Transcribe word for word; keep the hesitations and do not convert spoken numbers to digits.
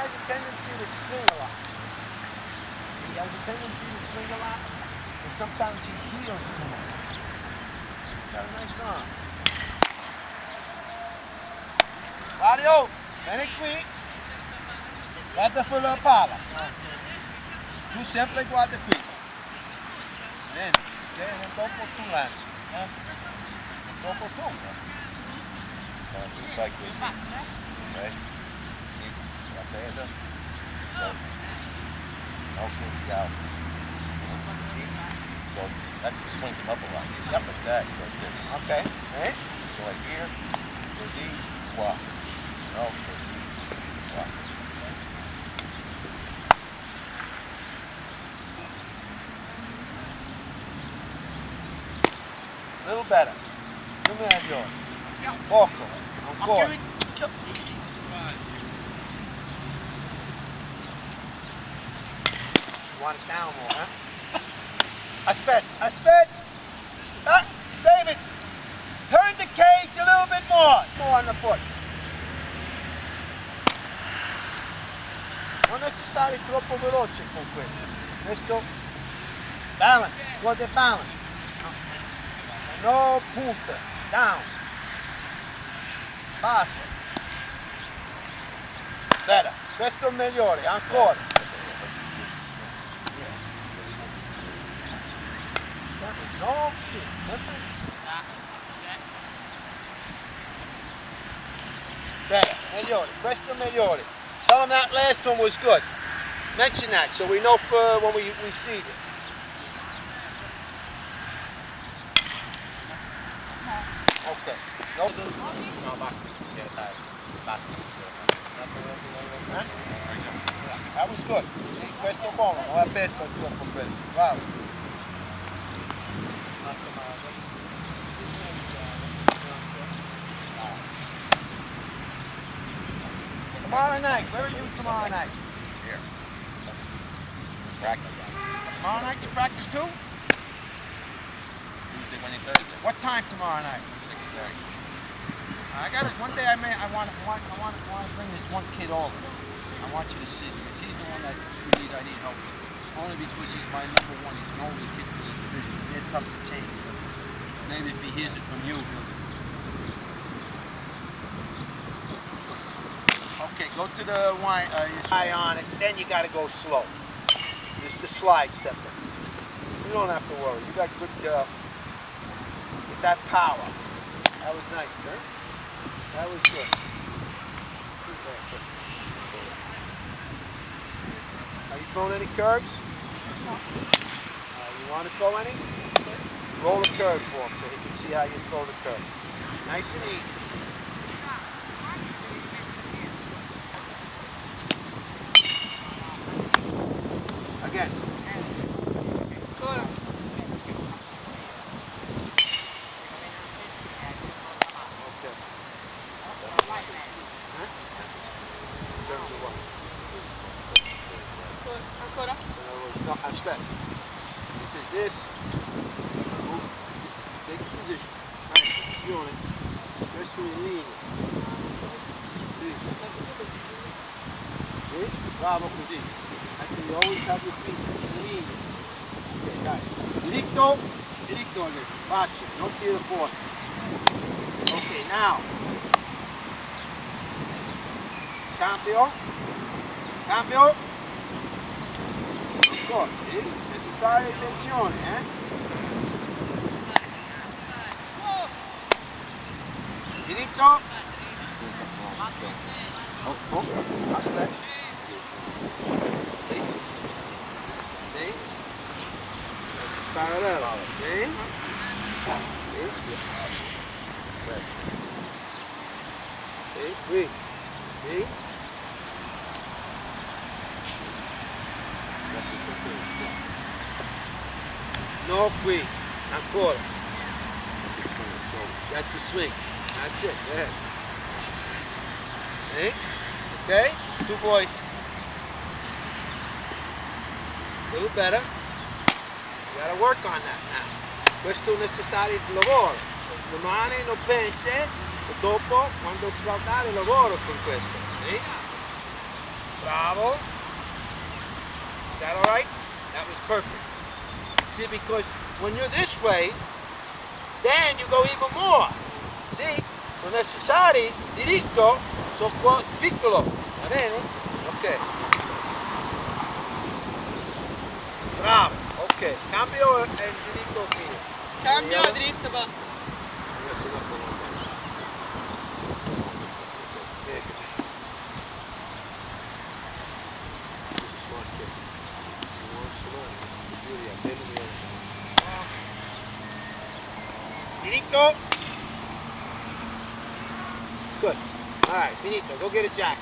has a tendency to swing a lot. He has a tendency to swing a lot, and sometimes he heels too much. He's got a nice arm. Mario, vieni qui. Guarda quella palla. Tu sempre guarda qui. Vieni, vieni dopo tu lanci. Eh? Dopo tu. No, tu fai così. Ok? Sì, la testa. No, così out. See? So that swings him up a lot. You step like that, you go like this. Okay. Eh? Go like here, così, qua. No, così, qua. A little better. Come here, Joe. Poco. Ancora. You want it down more, huh? Aspetta, aspetta. Ah, David, turn the cage a little bit more. More on the foot. Non necessario troppo veloce con questo. Questo, balance, go the balance. No punta, down. Basso. Bella, questo è il migliore, ancora. No, sì, sempre. Bella, migliore, questo è migliore. Tell them that last one was good. Mention that so we know for when we, we see it. Ok. No. No, basta. Basta. Eh? That was good. Sì, questo è buono, non è aperto troppo questo. Bravo. Tomorrow night, where are you tomorrow night? Here. Practice. Tomorrow night you practice too? Tuesday, Wednesday, Thursday. What time tomorrow night? six thirty. I got it. One day I may. I want. I want. I want. I want to bring this one kid over. I want you to see because he's the one that you need. I need help with. Only because he's my number one. He's an only kid for the division. They're tough to change. But maybe if he hears it from you, he'll. Okay, go to the wine. Uh, eye on it. Then you got to go slow. Just the slide step. You don't have to worry. You got good. Uh, with that power. That was nice, huh? That was good. Are you throwing any curves? No. Uh, you want to throw any? Roll a curve for him so he can see how you throw the curve. Nice and easy. Again. Ancora? No, aspetta. This is this. Move. Take position. Right, posizione. Questo in linea. Sì. Sì? Bravo così. Actually, you always have your feet in linea. Ok, dai. Diritto, diritto adesso. Faccia, non tiro fuori. Ok, now. Cambio. Cambio. Sì, necessaria attenzione, eh? Diritto. Oh, oh, aspetta. Sì. Sì. Parallelo. Sì. Sì. Sì, qui. Sì. No, qui, ancora. That's a swing. That's it. Go ahead. Eh? Okay? Two boys. A little better. You gotta work on that now. Questo è necessario il lavoro. Domani non pensi, e dopo, quando scaldare, lavoro con questo. Eh? Bravo. Is that all right? That was perfect. See, because when you're this way, then you go even more. See? So necessari, diritto, so qua piccolo. Va bene? Ok. Bravo. Ok. Cambio e il diritto qui. Cambio, dritto, basta. Adesso dopo non Diritto. Good. All right, finito. Go get a jacket.